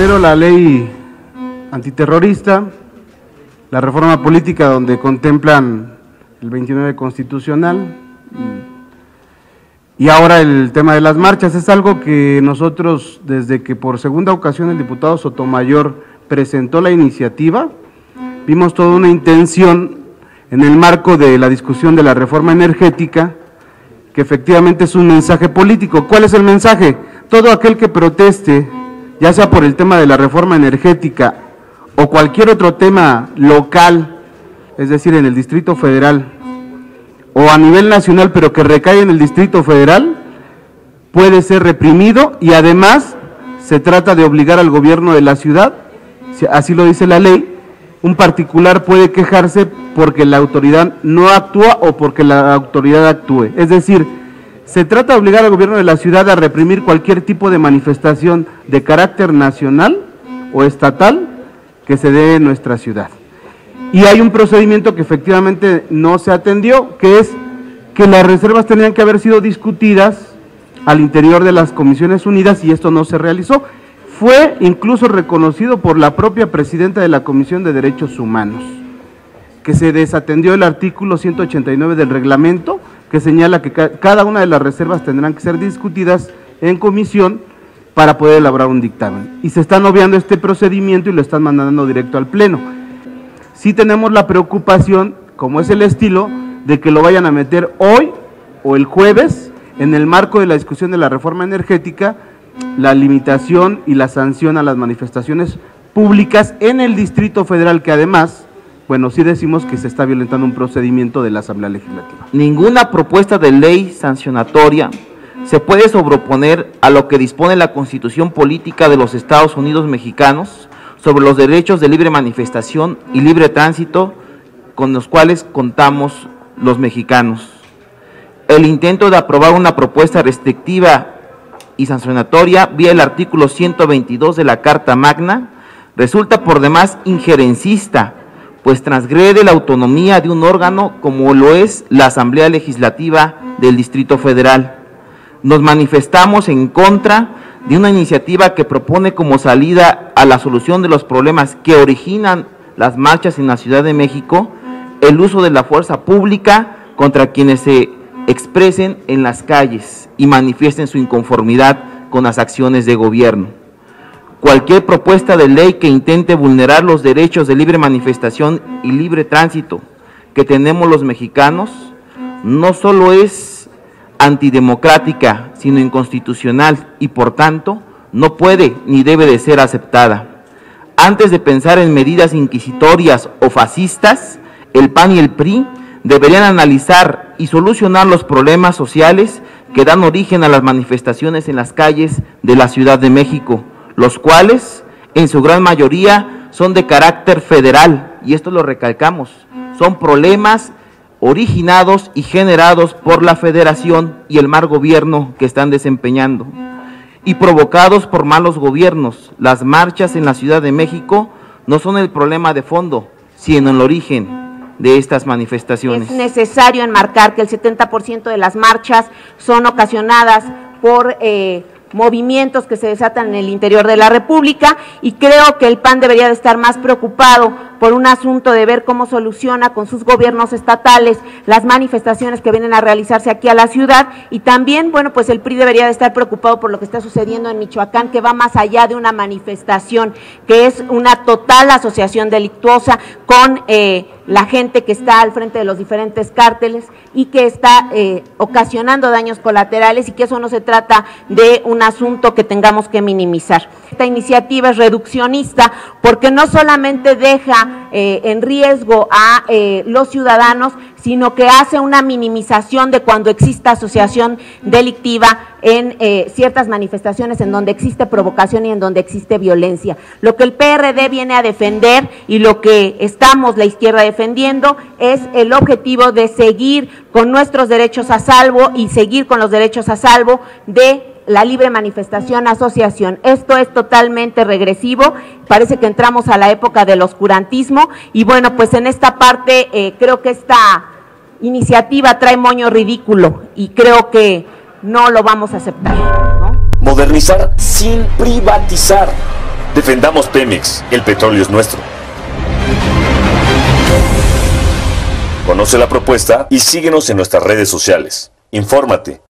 Primero la ley antiterrorista, la reforma política donde contemplan el 29 constitucional y ahora el tema de las marchas. Es algo que nosotros, desde que por segunda ocasión el diputado Sotomayor presentó la iniciativa, vimos toda una intención en el marco de la discusión de la reforma energética, que efectivamente es un mensaje político. ¿Cuál es el mensaje? Todo aquel que proteste, ya sea por el tema de la reforma energética o cualquier otro tema local, es decir, en el Distrito Federal o a nivel nacional, pero que recae en el Distrito Federal, puede ser reprimido y además se trata de obligar al gobierno de la ciudad, así lo dice la ley. Un particular puede quejarse porque la autoridad no actúa o porque la autoridad actúe. Es decir, se trata de obligar al gobierno de la ciudad a reprimir cualquier tipo de manifestación de carácter nacional o estatal que se dé en nuestra ciudad. Y hay un procedimiento que efectivamente no se atendió, que es que las reservas tenían que haber sido discutidas al interior de las Comisiones Unidas y esto no se realizó. Fue incluso reconocido por la propia presidenta de la Comisión de Derechos Humanos, que se desatendió el artículo 189 del reglamento, que señala que cada una de las reservas tendrán que ser discutidas en comisión para poder elaborar un dictamen. Y se están obviando este procedimiento y lo están mandando directo al Pleno. Sí tenemos la preocupación, como es el estilo, de que lo vayan a meter hoy o el jueves en el marco de la discusión de la reforma energética, la limitación y la sanción a las manifestaciones públicas en el Distrito Federal, que además, bueno, sí decimos que se está violentando un procedimiento de la Asamblea Legislativa. Ninguna propuesta de ley sancionatoria se puede sobreponer a lo que dispone la Constitución Política de los Estados Unidos Mexicanos sobre los derechos de libre manifestación y libre tránsito con los cuales contamos los mexicanos. El intento de aprobar una propuesta restrictiva y sancionatoria vía el artículo 122 de la Carta Magna resulta por demás injerencista, pues transgrede la autonomía de un órgano como lo es la Asamblea Legislativa del Distrito Federal. Nos manifestamos en contra de una iniciativa que propone como salida a la solución de los problemas que originan las marchas en la Ciudad de México el uso de la fuerza pública contra quienes se expresen en las calles y manifiesten su inconformidad con las acciones de gobierno. Cualquier propuesta de ley que intente vulnerar los derechos de libre manifestación y libre tránsito que tenemos los mexicanos no solo es antidemocrática, sino inconstitucional y por tanto no puede ni debe de ser aceptada. Antes de pensar en medidas inquisitorias o fascistas, el PAN y el PRI deberían analizar y solucionar los problemas sociales que dan origen a las manifestaciones en las calles de la Ciudad de México, los cuales en su gran mayoría son de carácter federal, y esto lo recalcamos, son problemas originados y generados por la federación y el mal gobierno que están desempeñando, y provocados por malos gobiernos. Las marchas en la Ciudad de México no son el problema de fondo, sino el origen de estas manifestaciones. Es necesario enmarcar que el 70% de las marchas son ocasionadas por movimientos que se desatan en el interior de la República, y creo que el PAN debería de estar más preocupado por un asunto de ver cómo soluciona con sus gobiernos estatales las manifestaciones que vienen a realizarse aquí a la ciudad, y también, bueno, pues el PRI debería de estar preocupado por lo que está sucediendo en Michoacán, que va más allá de una manifestación, que es una total asociación delictuosa con la gente que está al frente de los diferentes cárteles y que está ocasionando daños colaterales, y que eso no se trata de un asunto que tengamos que minimizar. Esta iniciativa es reduccionista porque no solamente deja en riesgo a los ciudadanos, sino que hace una minimización de cuando exista asociación delictiva en ciertas manifestaciones en donde existe provocación y en donde existe violencia. Lo que el PRD viene a defender y lo que estamos la izquierda defendiendo es el objetivo de seguir con nuestros derechos a salvo y seguir con los derechos a salvo de la libre manifestación, asociación. Esto es totalmente regresivo, parece que entramos a la época del oscurantismo, y bueno, pues en esta parte creo que esta iniciativa trae moño ridículo y creo que no lo vamos a aceptar, ¿no? Modernizar sin privatizar. Defendamos Pemex, el petróleo es nuestro. Conoce la propuesta y síguenos en nuestras redes sociales. Infórmate.